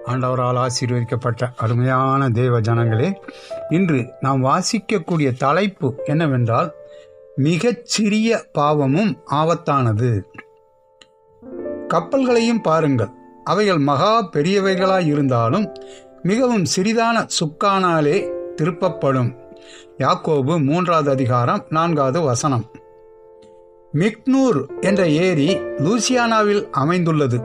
ஆண்டவரால் ஆசீர்வதிக்கப்பட்ட அருமையான தேவ ஜனங்களே, இன்று நாம் வாசிக்கக்கூடிய தலைப்பு என்னவென்றால், மிகச்சிறிய பாவமும் ஆபத்தானது. கப்பல்களையும் பாருங்கள், அவைகள் மகா பெரியவைகளாய் இருந்தாலும் மிகவும் சிறிதான சுக்கானாலே திருப்பப்படும். யாக்கோபு 3வது அதிகாரம் 4வது வசனம். மிக்னூர் என்ற ஏரி லூசியானாவில் அமைந்துள்ளது.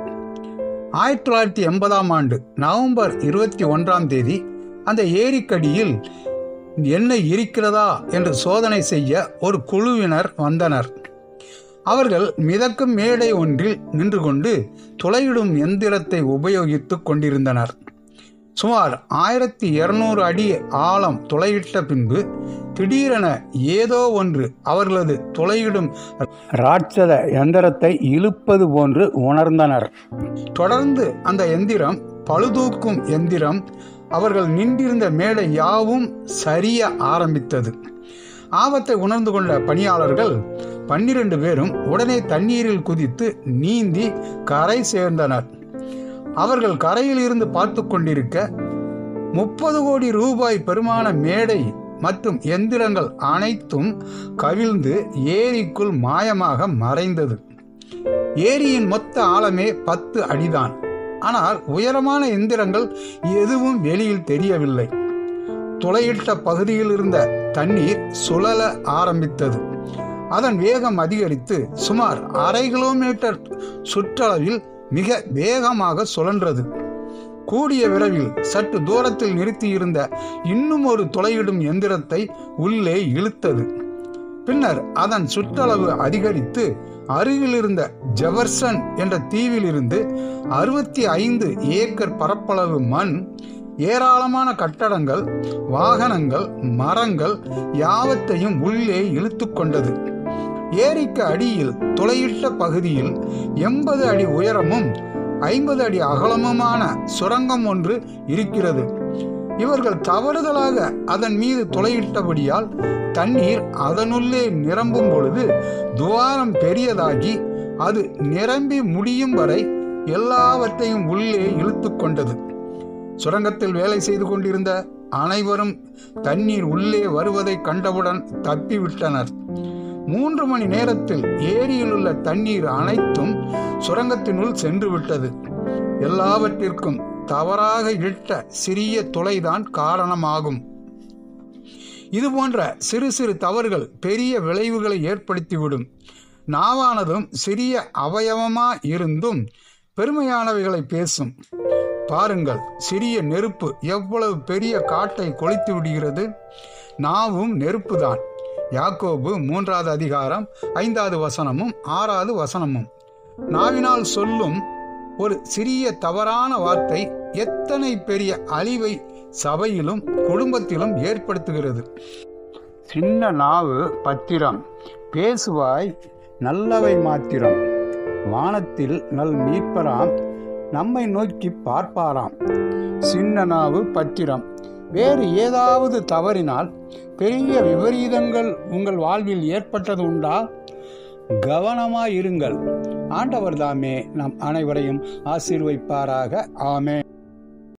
1980ஆம் ஆண்டு நவம்பர் 21ஆம் தேதி அந்த ஏரிக்கடியில் எண்ணெய் இருக்கிறதா என்று சோதனை செய்ய ஒரு குழுவினர் வந்தனர். அவர்கள் மிதக்கும் மேடை ஒன்றில் நின்று கொண்டு துளையிடும் எந்திரத்தை உபயோகித்துக் கொண்டிருந்தனர். சுமார் 1200 அடி ஆழம் துளையிட்ட பின்பு திடீரென ஏதோ ஒன்று அவர்களது துளையிடும் ராட்சத எந்திரத்தை இழுப்பது போன்று உணர்ந்தனர். தொடர்ந்து அந்த எந்திரம், பழுதூக்கும் எந்திரம், அவர்கள் நின்றிருந்த மேடை யாவும் சரிய ஆரம்பித்தது. ஆபத்தை உணர்ந்து கொண்ட பணியாளர்கள் 12 பேரும் உடனே தண்ணீரில் குதித்து நீந்தி கரை சேர்ந்தனர். அவர்கள் கரையில் இருந்து பார்த்து கொண்டிருக்க 30 கோடி ரூபாய் பெருமான மேடை மற்றும் எந்திரங்கள் அனைத்தும் கவிழ்ந்து ஏரிக்குள் மாயமாக மறைந்தது. ஏரியின் மொத்த ஆழமே 10 அடிதான். ஆனால் உயரமான எந்திரங்கள் எதுவும் வெளியில் தெரியவில்லை. துளையிட்ட பகுதியில் இருந்த தண்ணீர் சுழல ஆரம்பித்தது. அதன் வேகம் அதிகரித்து சுமார் 1/2 கிலோமீட்டர் சுற்றளவில் மிக வேகமாக சுழன்றது. கூடிய விரைவில் சற்று தூரத்தில் நிறுத்தியிருந்த இன்னும் ஒரு துளையிடும் எந்திரத்தை உள்ளே இழுத்தது. பின்னர் அதன் சுற்றளவு அதிகரித்து அருகில் இருந்த ஜெபர்சன் என்ற தீவில் இருந்து 65 ஏக்கர் பரப்பளவு மண், ஏராளமான கட்டடங்கள், வாகனங்கள், மரங்கள் யாவற்றையும் உள்ளே இழுத்து கொண்டது. ஏரிக்கு அடியில் துளையிட்ட பகுதியில் 80 அடி உயரமும் 50 அடி அகலமுமான சுரங்கம் ஒன்று இருக்கிறது. இவர்கள் தவறுதலாக அதன் மீது துளையிட்டபடியால் தண்ணீர் அதனுள்ளே நிரம்பும் பொழுது துவாரம் பெரியதாகி அது நிரம்பி முடியும் வரை எல்லாவற்றையும் உள்ளே இழுத்து கொண்டது. சுரங்கத்தில் வேலை செய்து கொண்டிருந்த அனைவரும் தண்ணீர் உள்ளே வருவதை கண்டவுடன் தப்பிவிட்டனர். 3 மணி நேரத்தில் ஏரியில் உள்ள தண்ணீர் அனைத்தும் சுரங்கத்தினுள் சென்று விட்டது. எல்லாவற்றிற்கும் தவறாக இட்ட சிறிய துளைதான் காரணமாகும். இதுபோன்ற சிறு சிறு தவறுகள் பெரிய விளைவுகளை ஏற்படுத்திவிடும். நாவானதும் சிறிய அவயவமா இருந்தும் பெருமையானவைகளை பேசும். பாருங்கள், சிறிய நெருப்பு எவ்வளவு பெரிய காட்டை கொளுத்தி விடுகிறது. நாவும் நெருப்புதான். யாக்கோபு 3வது அதிகாரம் 5வது வசனமும் 6வது வசனமும். நாவினால் சொல்லும் ஒரு சிறிய தவறான வார்த்தை எத்தனை பெரிய அழிவை சபையிலும் குடும்பத்திலும் ஏற்படுத்துகிறது. சின்ன நாவு பத்திரம், பேசுவாய் நல்லவை மாத்திரம். வானத்தில் நல் மீட்பராம் நம்மை நோக்கி பார்ப்பாராம். சின்ன நாவு பத்திரம். வேறு ஏதாவது தவறினால் பெரிய விபரீதங்கள் உங்கள் வாழ்வில் ஏற்பட்டது உண்டா? கவனமாயிருங்கள். ஆண்டவர் தாமே நம் அனைவரையும் ஆசீர்வதிப்பாராக. ஆமென்.